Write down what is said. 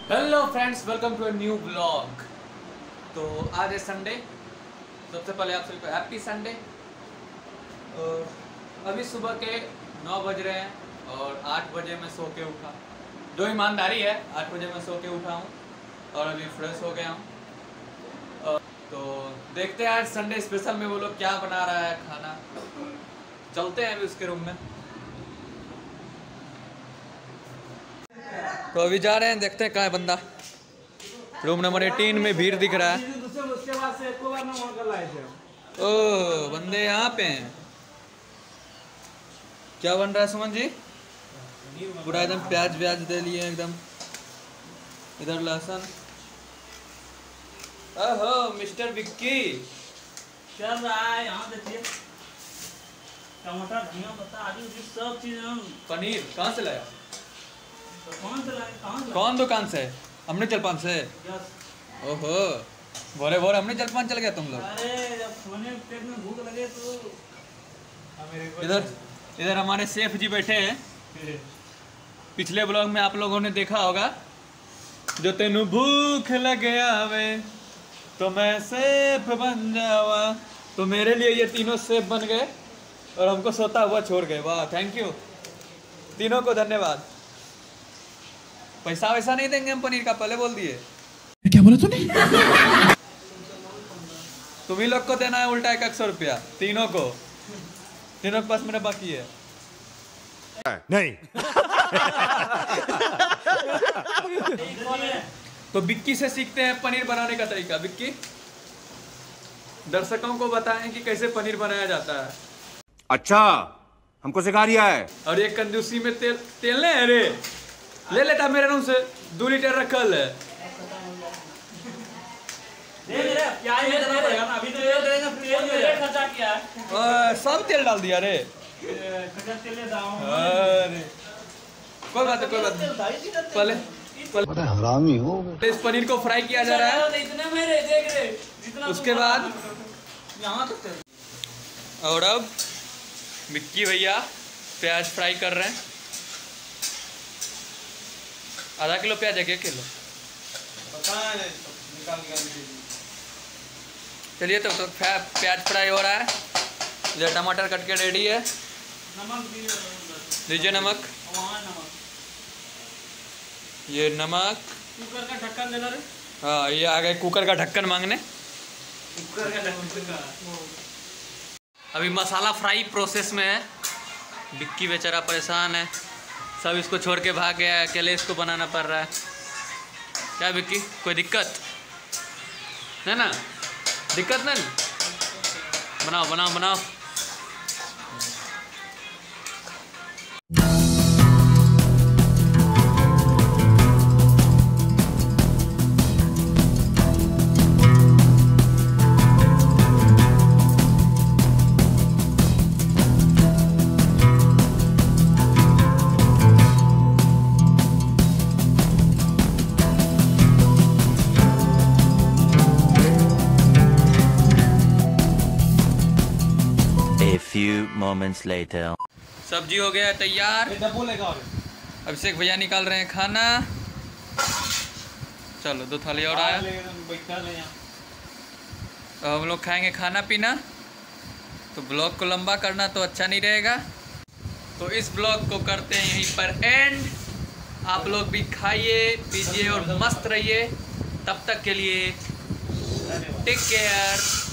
Hello friends, welcome to a new blog. तो आज है संडे। सबसे पहले आप सभी को हैप्पी संडे। अभी सुबह के 9 बज रहे हैं और 8 बजे मैं सो के उठा। जो ईमानदारी है, 8 बजे मैं सो के उठा हूँ और अभी फ्रेश हो गया हूँ। तो देखते हैं आज संडे स्पेशल में वो लोग क्या बना रहा है खाना। चलते हैं अभी उसके रूम में। तो अभी जा रहे हैं, देखते हैं कहाँ है बंदा। रूम नंबर 18 में भीड़ दिख रहा है। ओह, बंदे यहाँ पे हैं। क्या बन रहा है सुमन जी? पूरा एकदम प्याज व्याज दे लिए एकदम। इधर लहसुन। ओहो मिस्टर विक्की, चल रहा है यहाँ देखिए। टमाटर, धनिया पत्ता आदि सब चीज हम। पनीर कहाँ से लाया? कौन से लाए? कौन दुकान से? हमने जलपान से। यस। ओहो, बोरे बोरे हमने जलपान चल गया तुम लोग। अरे जब सोने पेट में भूख लगे तो इधर हमारे शेफ जी बैठे हैं। पिछले ब्लॉग में आप लोगों ने देखा होगा, जो तेनू भूख लगे आवे तो मैं शेफ बन जावा। तो मेरे लिए ये तीनों शेफ बन गए और हमको सोता हुआ छोड़ गए। वाह, थैंक यू तीनों को, धन्यवाद। पैसा वैसा नहीं देंगे हम पनीर का, पहले बोल दिए। क्या बोला तूने? तुम ही लोग को देना है उल्टा 100 रुपया तीनों को। तीनों के पास मेरा बाकी है। नहीं। तो विक्की से सीखते हैं पनीर बनाने का तरीका। विक्की, दर्शकों को बताएं कि कैसे पनीर बनाया जाता है। अच्छा, हमको सिखा रिया है। और ये कंजूसी में तेल नहीं है रे। ले लेता मेरे रूम से 2 लीटर रखल है। प्याज में देना पड़ेगा ना। अभी तो तेल देंगे, तेल में खर्चा किया है। सब तेल डाल दिया रे। तेल ले दाऊं। अरे कोई बात नहीं। पहले हरामी हो। इस पनीर को फ्राई किया जा रहा है। इतने में रे, देख रे जितना उसके बाद यहाँ तक तेल। और अब विक्की भैया प्याज फ्राई कर रहे हैं। आधा किलो प्याज है, 1 किलो? चलिए तब तो प्याज फ्राई हो रहा है। इधर टमाटर कट के रेडी है। नमक दीजिए नमक। वहाँ नमक। ये नमक। कुकर का ढक्कन देना रे। हाँ, ये आ गए कुकर का ढक्कन मांगने। कुकर का ढक्कन। अभी मसाला फ्राई प्रोसेस में है। विक्की बेचारा परेशान है, सब इसको छोड़ के भाग गया है, अकेले इसको बनाना पड़ रहा है। क्या विक्की, कोई दिक्कत है ना? दिक्कत नहीं? बनाओ बनाओ बनाओ। Few moments later. सब्जी हो गया है तैयार। अभिषेक भैया निकाल रहे हैं खाना। चलो 2 थाली और आया। तो हम लोग खाएंगे खाना पीना। तो ब्लॉग को लंबा करना तो अच्छा नहीं रहेगा, तो इस ब्लॉग को करते हैं यहीं पर एंड। आप लोग भी खाइए पीजिए और मस्त रहिए। तब तक के लिए टेक केयर।